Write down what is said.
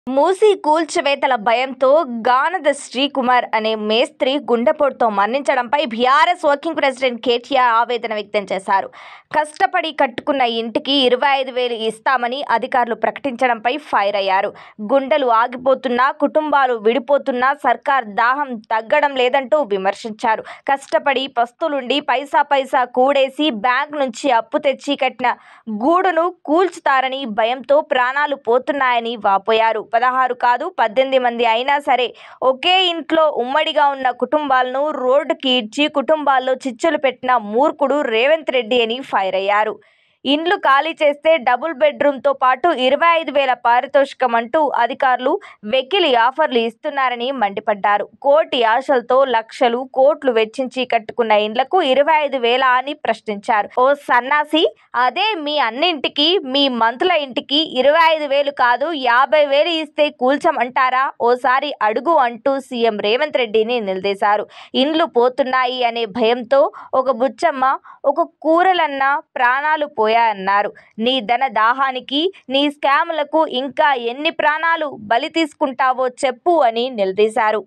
మూసీ కూల్చివేతల భయంతో గానద శ్రీకుమార్ అనే మేస్త్రి గుండెపోటుతో మరణించడంపై బీఆర్ఎస్ వర్కింగ్ ప్రెసిడెంట్ కేటీఆర్ ఆవేదన వ్యక్తం చేశారు. కష్టపడి కట్టుకున్న ఇంటికి 25,000 ఇస్తామని అధికారులు ప్రకటించడంపై ఫైర్ అయ్యారు. గుండెలు ఆగిపోతున్నా, కుటుంబాలు విడిపోతున్నా సర్కార్ దాహం తగ్గడం లేదంటూ విమర్శించారు. కష్టపడి పస్తులుండి పైసా కూడేసి బ్యాంక్ నుంచి అప్పు తెచ్చి కట్టిన గూడును కూల్చుతారని భయంతో ప్రాణాలు పోతున్నాయని వాపోయారు. 16 కాదు 18 మంది అయినా సరే ఒకే ఇంట్లో ఉమ్మడిగా ఉన్న కుటుంబాలను రోడ్డుకి ఈడ్చి కుటుంబాల్లో చిచ్చులు పెట్టిన మూర్ఖుడు రేవంత్ రెడ్డి అని ఫైర్ అయ్యారు. ఇండ్లు ఖాళీ చేస్తే డబుల్ బెడ్రూమ్తో పాటు 25,000 పారితోషికం అంటూ అధికారులు వెకిలి ఆఫర్లు ఇస్తున్నారని మండిపడ్డారు. కోటి ఆశలతో లక్షలు కోట్లు వెచ్చించి కట్టుకున్న ఇండ్లకు 25,000 అని ప్రశ్నించారు. ఓ సన్నాసి, అదే మీ అన్నింటికి మీ మంత్రుల ఇంటికి 25,000 కాదు 50,000 ఇస్తే కూల్చమంటారా? ఓసారి అడుగు అంటూ సీఎం రేవంత్ రెడ్డిని నిలదీశారు. ఇండ్లు పోతున్నాయి అనే భయంతో ఒక బుచ్చమ్మ, ఒక కూరలన్న ప్రాణాలు పోయాయన్నారు. నీ ధన దాహానికి, నీ స్కాములకు ఇంకా ఎన్ని ప్రాణాలు బలి తీసుకుంటావో చెప్పు అని నిలదీశారు.